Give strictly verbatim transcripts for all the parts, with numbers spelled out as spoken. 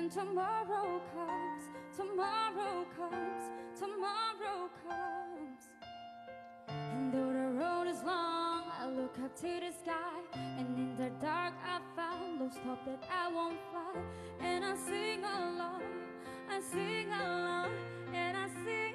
And tomorrow comes, tomorrow comes, tomorrow comes. And though the road is long, I look up to the sky, and in the dark I found lost hope that I won't fly. And I sing along, I sing along, and I sing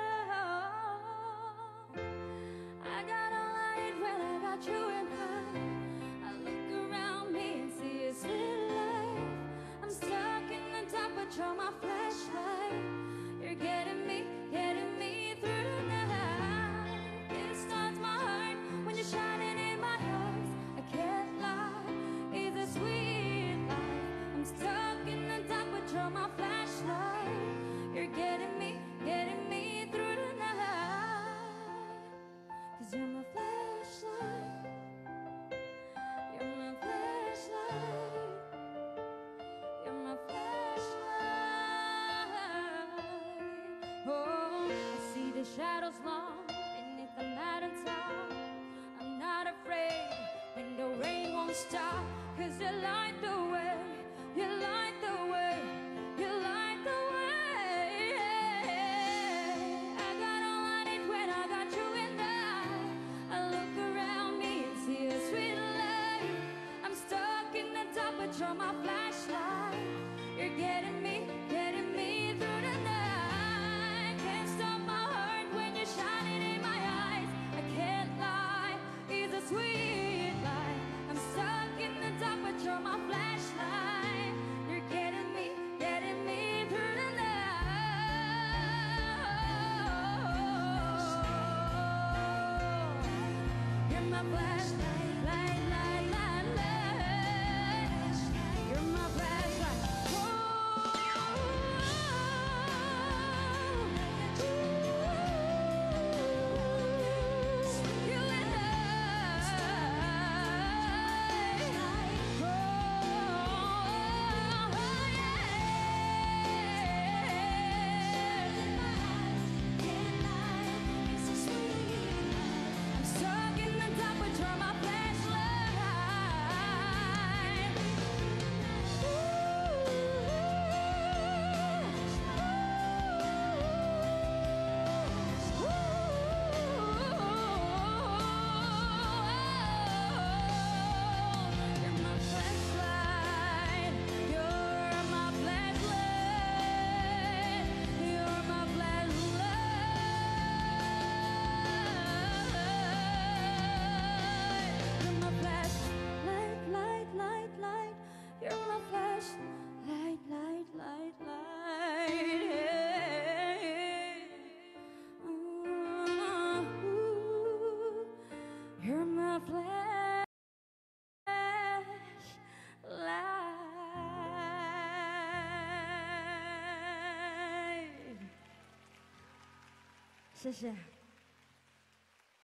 along. I got all I need when I got you in mind. I look around me and see a sweet life. I'm stuck in the dark, but you're my flashlight. You're getting me, getting me through the night. It starts my heart when you're shining in my eyes. I can't lie, it's a sweet life. I'm stuck in the dark, but you're my flashlight. You're getting me, getting me through the night. 'Cause you're my flashlight. You're my flashlight. You're my flashlight. Oh, I see the shadows long beneath the mountain top. I'm not afraid, and the rain won't stop. 'Cause you light the way, you light the way, you light the way. I got all I need when I got you in there. I look around me and see a sweet light. I'm stuck in the dark, but you're my flashlight. You're getting me, getting me through the night. Can't stop my heart when you're shining in my eyes. I can't lie, it's a sweet light. I'm stuck in the dark, but you're my flashlight. You're getting me, getting me through the night. You're my flashlight, light, light, light, light. You're my flashlight. You and I. Oh, I'm stuck in the dark, but you're my flashlight. You're my flashlight. You're my flashlight. You're my flashlight. You're my flashlight, light, light, light. You're my flashlight, light, light, light. Ooh, you're my flashlight. 谢谢。